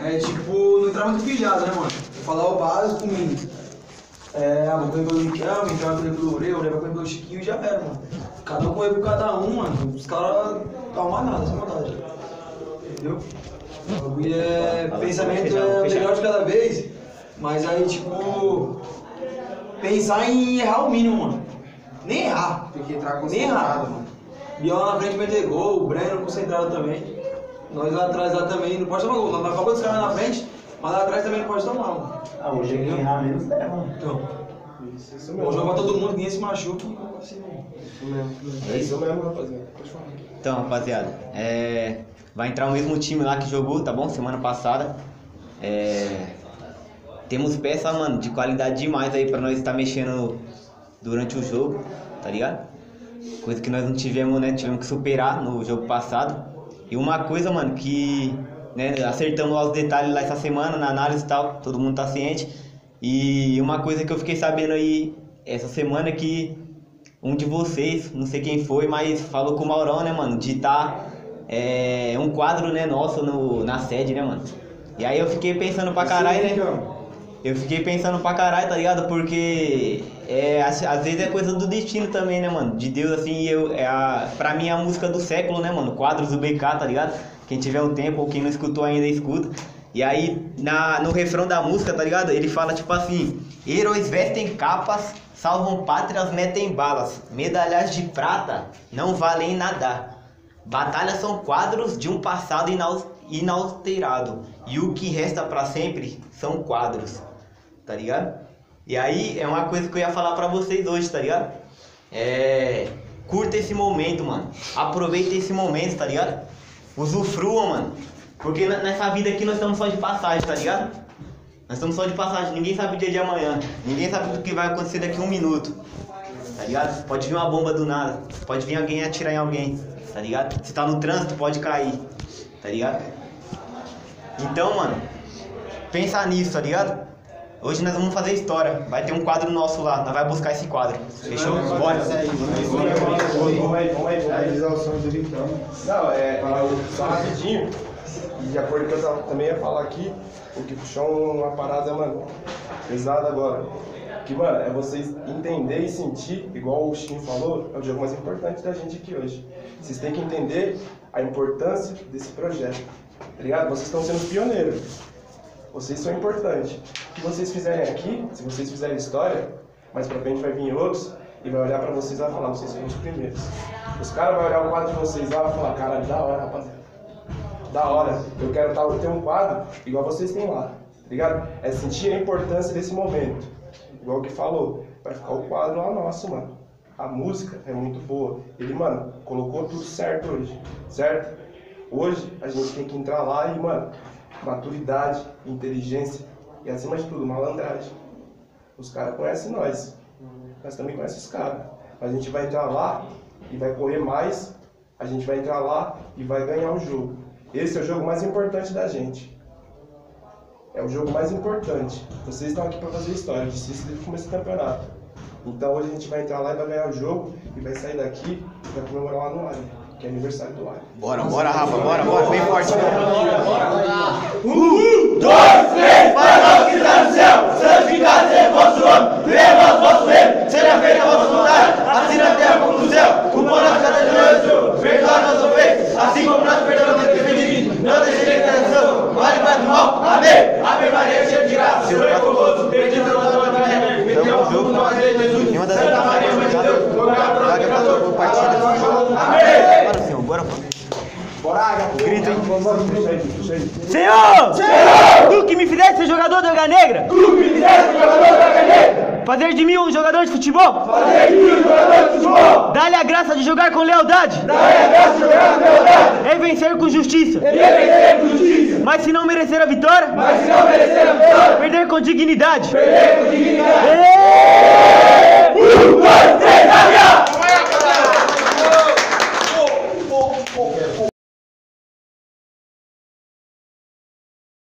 É tipo, não entrar muito pilhado, né, mano? Falar o básico comigo. Vou correr pelo Miquel, o Miquel vai correr pelo Ureu, o Ureu vai correr pelo Chiquinho e já era, mano. Cada um correr por cada um, mano. Os caras não arrumam nada, sem maldade. Entendeu? O bagulho pensamento é melhor de cada vez, mas aí, tipo, pensar em errar o mínimo, mano. Nem errar. Tem que entrar Nem errar. concentrado, mano. Biel lá na frente meter gol, o Breno concentrado também. Nós lá atrás lá também, não pode tomar gol. Nós acabamos dos caras na frente, mas lá atrás também não pode tomar, mano. Hoje é quem errar menos leva, mano. Então, Isso vou mesmo. jogar todo mundo, ninguém se machuca. Assim, Isso mesmo. É isso mesmo, rapaziada. Pode falar. Então, rapaziada, vai entrar o mesmo time lá que jogou, tá bom? Semana passada. Temos peça, mano, de qualidade demais aí pra nós estar mexendo durante o jogo, tá ligado? Coisa que nós não tivemos, né? Tivemos que superar no jogo passado. E uma coisa, mano, que acertamos lá os detalhes lá essa semana, na análise e tal, todo mundo tá ciente. E uma coisa que eu fiquei sabendo aí essa semana é que um de vocês, não sei quem foi, mas falou com o Maurão, né, mano, de tá um quadro, né, nosso na sede, né, mano. E aí eu fiquei pensando pra caralho, né? Eu fiquei pensando pra caralho, tá ligado? Porque às vezes é coisa do destino também, né, mano? De Deus, assim, pra mim é a música do século, né, mano? Quadros do BK, tá ligado? Quem tiver um tempo ou quem não escutou ainda, escuta. E aí, no refrão da música, tá ligado? Ele fala tipo assim: heróis vestem capas, salvam pátrias, metem balas. Medalhas de prata não valem nada. Batalhas são quadros de um passado inalterado. E o que resta pra sempre são quadros. Tá ligado? E aí é uma coisa que eu ia falar pra vocês hoje, tá ligado? Curta esse momento, mano. Aproveita esse momento, tá ligado? Usufrua, mano. Porque nessa vida aqui nós estamos só de passagem, tá ligado? Nós estamos só de passagem. Ninguém sabe o dia de amanhã. Ninguém sabe o que vai acontecer daqui a 1 minuto. Tá ligado? Pode vir uma bomba do nada. Pode vir alguém atirar em alguém. Tá ligado? Se tá no trânsito, pode cair. Tá ligado? Então, mano, pensa nisso, tá ligado? Hoje nós vamos fazer história. Vai ter um quadro nosso lá. Nós vamos buscar esse quadro. Fechou? Bora. Vamos aí. Realizar o sonho dele então. Não, só rapidinho. E de acordo com o que eu também ia falar aqui, o que puxou uma parada, mano, pesada agora. Que, mano, é vocês entenderem e sentir, igual o Chiquinho falou, é o jogo mais importante da gente aqui hoje. Vocês têm que entender a importância desse projeto, tá ligado? Vocês estão sendo pioneiros. Vocês são importantes. O que vocês fizerem aqui, se vocês fizerem história, mais pra frente vai vir outros e vai olhar pra vocês e vai falar: vocês foram os primeiros. Os caras vão olhar o quadro de vocês lá e vai falar: caralho, da hora, rapaziada. Da hora. Eu quero ter um quadro igual vocês têm lá, tá ligado? É sentir a importância desse momento. Igual o que falou, vai ficar o quadro lá nosso, mano. A música é muito boa. Ele, mano, colocou tudo certo hoje, certo? Hoje a gente tem que entrar lá e, mano, maturidade, inteligência e, acima de tudo, malandragem. Os caras conhecem nós também conhecemos os caras. Mas a gente vai entrar lá e vai correr mais, a gente vai entrar lá e vai ganhar o jogo. Esse é o jogo mais importante da gente. É o jogo mais importante. Vocês estão aqui para fazer história, disse isso desde o começo do campeonato. Então hoje a gente vai entrar lá e vai ganhar o jogo e vai sair daqui e vai comemorar lá no Alien, que é aniversário do Alien. Bora, Rafa, bora, bem forte. Bora. 1, 2, 3, para nós que está no céu, santificado seja vosso nome, venha vosso reino, seja feita a vossa vontade, assim na terra como no céu. O pão nosso cada dia hoje, perdoa nossas ofensas, assim como nós perdoamos os que pedimos. Não deixe de tentação, vale para do mal. Amém. Ave Maria, cheia de graça, o Senhor é convosco, bendita sois vós entre as mulheres, bendito é o fruto do vosso ventre, Jesus. Santa Maria, Mãe de Deus, rogai por nós pecadores. Amém. Bora, Senhor, bora. Bora, Grita, hein? Puxa aí. Senhor! Tu que me fizeste ser jogador do Águia Negra! Fazer de mim um jogador de futebol! Dá-lhe a graça de jogar com lealdade! E vencer com justiça! Mas se não merecer a vitória, perder com dignidade! 1, 2, 3!